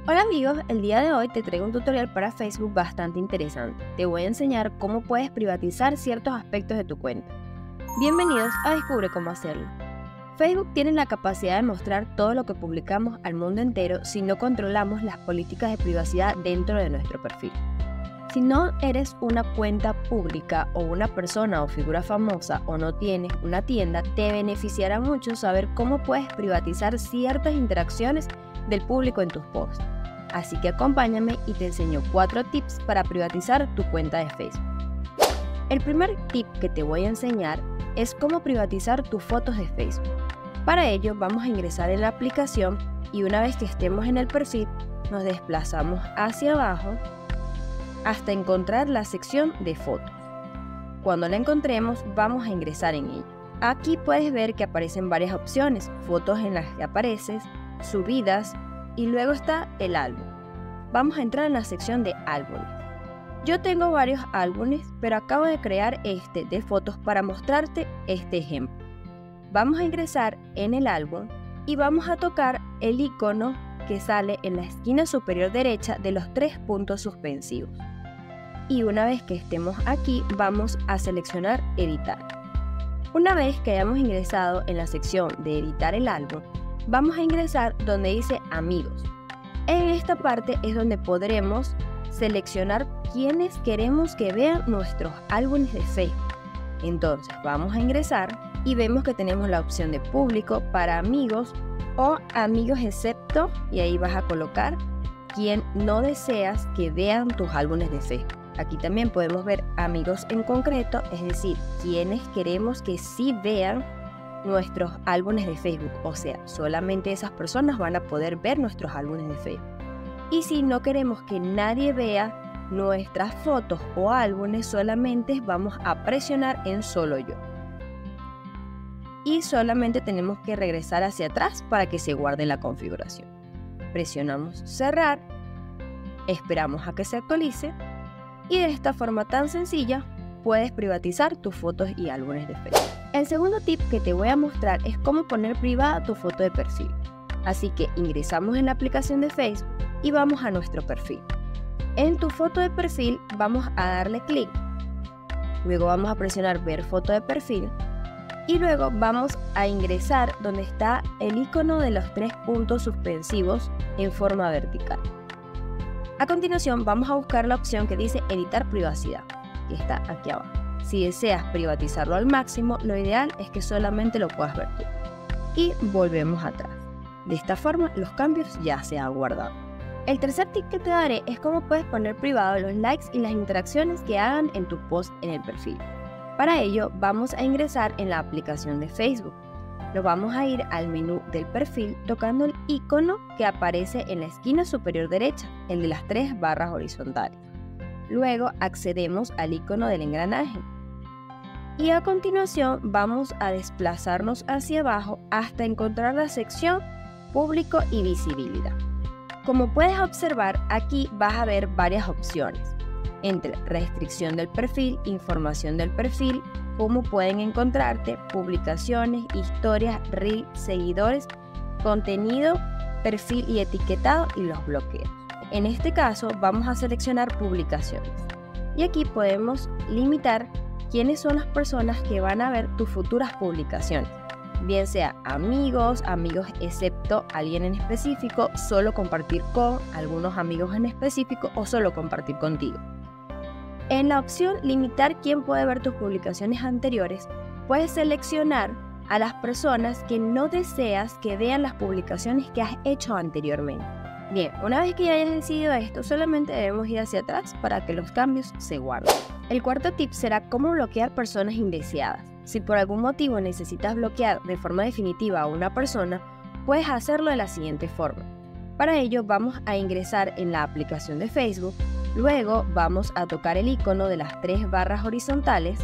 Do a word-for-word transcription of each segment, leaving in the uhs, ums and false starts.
Hola amigos, el día de hoy te traigo un tutorial para Facebook bastante interesante. Te voy a enseñar cómo puedes privatizar ciertos aspectos de tu cuenta. Bienvenidos a Descubre cómo hacerlo. Facebook tiene la capacidad de mostrar todo lo que publicamos al mundo entero si no controlamos las políticas de privacidad dentro de nuestro perfil. Si no eres una cuenta pública o una persona o figura famosa o no tienes una tienda, te beneficiará mucho saber cómo puedes privatizar ciertas interacciones del público en tus posts. Así que acompáñame y te enseño cuatro tips para privatizar tu cuenta de Facebook. El primer tip que te voy a enseñar es cómo privatizar tus fotos de Facebook. Para ello vamos a ingresar en la aplicación y una vez que estemos en el perfil nos desplazamos hacia abajo hasta encontrar la sección de fotos. Cuando la encontremos vamos a ingresar en ella. Aquí puedes ver que aparecen varias opciones, fotos en las que apareces, subidas y luego está el álbum. Vamos a entrar en la sección de álbumes. Yo tengo varios álbumes, pero acabo de crear este de fotos para mostrarte este ejemplo. Vamos a ingresar en el álbum y vamos a tocar el icono que sale en la esquina superior derecha de los tres puntos suspensivos. Y una vez que estemos aquí, vamos a seleccionar editar. Una vez que hayamos ingresado en la sección de editar el álbum, vamos a ingresar donde dice amigos. En esta parte es donde podremos seleccionar quiénes queremos que vean nuestros álbumes de Facebook. Entonces vamos a ingresar y vemos que tenemos la opción de público, para amigos o amigos excepto, y ahí vas a colocar quién no deseas que vean tus álbumes de Facebook. Aquí también podemos ver amigos en concreto, es decir, quienes queremos que sí vean nuestros álbumes de Facebook, o sea, solamente esas personas van a poder ver nuestros álbumes de Facebook. Y si no queremos que nadie vea nuestras fotos o álbumes, solamente vamos a presionar en solo yo. Y solamente tenemos que regresar hacia atrás para que se guarde la configuración. Presionamos cerrar, esperamos a que se actualice y de esta forma tan sencilla puedes privatizar tus fotos y álbumes de Facebook. El segundo tip que te voy a mostrar es cómo poner privada tu foto de perfil. Así que ingresamos en la aplicación de Facebook y vamos a nuestro perfil. En tu foto de perfil vamos a darle clic, luego vamos a presionar ver foto de perfil y luego vamos a ingresar donde está el icono de los tres puntos suspensivos en forma vertical. A continuación vamos a buscar la opción que dice editar privacidad, que está aquí abajo. Si deseas privatizarlo al máximo, lo ideal es que solamente lo puedas ver tú. Y volvemos atrás. De esta forma los cambios ya se han guardado. El tercer tip que te daré es cómo puedes poner privado los likes y las interacciones que hagan en tu post en el perfil. Para ello vamos a ingresar en la aplicación de Facebook. Nos vamos a ir al menú del perfil tocando el icono que aparece en la esquina superior derecha, el de las tres barras horizontales. Luego accedemos al icono del engranaje. Y a continuación vamos a desplazarnos hacia abajo hasta encontrar la sección público y visibilidad. Como puedes observar, aquí vas a ver varias opciones, entre restricción del perfil, información del perfil, cómo pueden encontrarte, publicaciones, historias, reels, seguidores, contenido, perfil y etiquetado y los bloqueos. En este caso vamos a seleccionar publicaciones y aquí podemos limitar quiénes son las personas que van a ver tus futuras publicaciones, bien sea amigos, amigos excepto alguien en específico, solo compartir con algunos amigos en específico o solo compartir contigo. En la opción limitar quién puede ver tus publicaciones anteriores, puedes seleccionar a las personas que no deseas que vean las publicaciones que has hecho anteriormente. Bien, una vez que ya hayas decidido esto, solamente debemos ir hacia atrás para que los cambios se guarden. El cuarto tip será cómo bloquear personas indeseadas. Si por algún motivo necesitas bloquear de forma definitiva a una persona, puedes hacerlo de la siguiente forma. Para ello vamos a ingresar en la aplicación de Facebook, luego vamos a tocar el icono de las tres barras horizontales.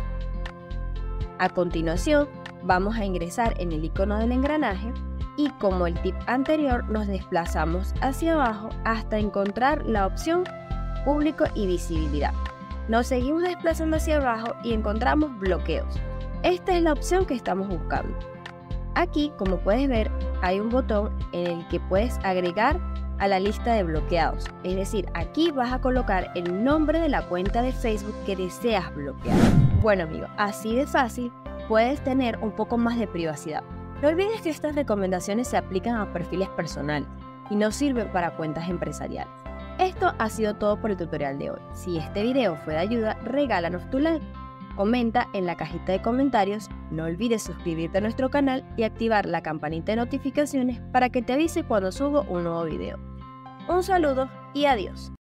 A continuación vamos a ingresar en el icono del engranaje y como el tip anterior nos desplazamos hacia abajo hasta encontrar la opción público y visibilidad. Nos seguimos desplazando hacia abajo y encontramos bloqueos. Esta es la opción que estamos buscando. Aquí, como puedes ver, hay un botón en el que puedes agregar a la lista de bloqueados. Es decir, aquí vas a colocar el nombre de la cuenta de Facebook que deseas bloquear. Bueno amigos, así de fácil puedes tener un poco más de privacidad. No olvides que estas recomendaciones se aplican a perfiles personales y no sirven para cuentas empresariales. Esto ha sido todo por el tutorial de hoy. Si este video fue de ayuda, regálanos tu like. Comenta en la cajita de comentarios, no olvides suscribirte a nuestro canal y activar la campanita de notificaciones para que te avise cuando subo un nuevo video. Un saludo y adiós.